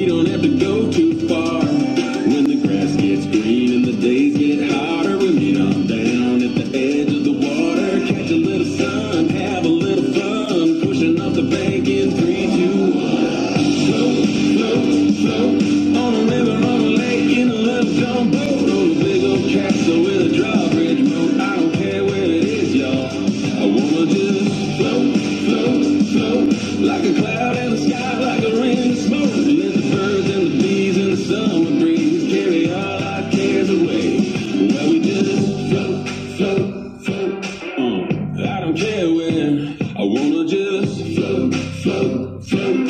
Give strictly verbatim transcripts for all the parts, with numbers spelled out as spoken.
we don't have to go too far. When the grass gets green and the days get hotter, we meet on down at the edge of the water. Catch a little sun, have a little fun, pushing off the bank in three, two, one. Float, float, float, on a river, on a lake, in a little John boat, on a big old castle with a drawbridge moat. I don't care where it is, y'all. I wanna just float, float, float, like a cloud in the sky, like a ring of smoke. Let the birds and the bees and the summer breeze carry all our cares away. Well, we just float, float, float, uh, I don't care where. I wanna just float, float, float.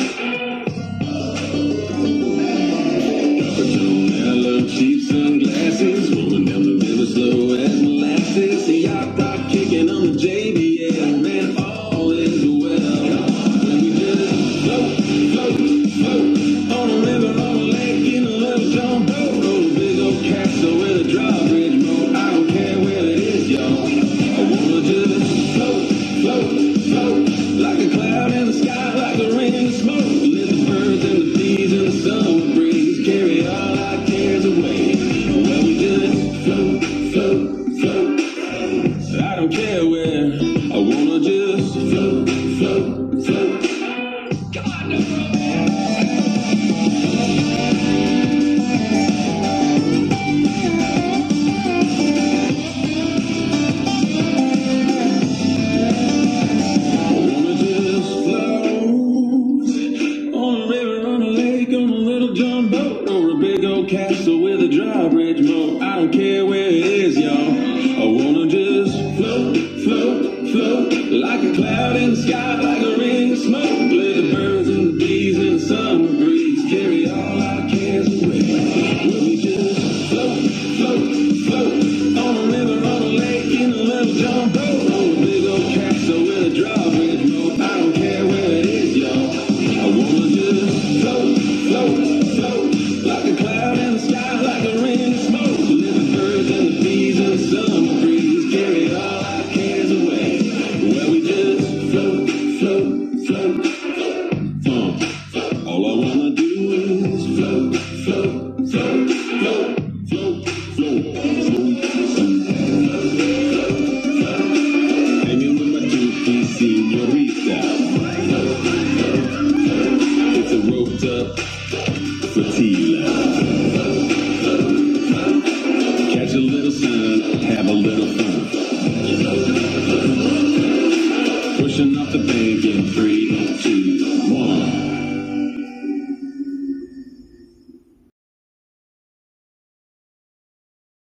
Copper tone, mellow, cheap sunglasses, rolling down the river slow as molasses. The yacht rock kicking on the J B L, man, all is well. When we just float, float, float, on a river, on a lake, in a little John boat, on a big old castle with a drawbridge moat. I don't care where it is, y'all. I wanna just float, float, float, like a cloud in the sky, like a ring of smoke. Let the birds and the bees and the summer breeze carry all our cares away. Well, we just float, float, float, I don't care where. I wanna just float, float, float. Come on, no problem. I wanna just float on a river, on a lake, on a little John boat, or a big old castle with a drawbridge moat. I don't care where it is, y'all. I wanna just float, float, float, like a cloud in the sky, like a ring of smoke. Let the birds and the bees and the summer breeze carry all our cares away. Well, we just float, float, float, on a river, on a lake, in a little John boat, on a big old castle with a drawbridge moat. I don't care where it is, y'all. I wanna just float, float, float, like a cloud in the sky, like a ring of smoke. Let the birds and the bees and the summer breeze carry all our cares away. Well, we just float, float, float. Uh, all I wanna do is float, float, float, float, float, float, float, float, float. Hanging with my two-piece señorita. It's a roped up flotilla. Catch a little sun, have a little fun, pushing off the bank in three.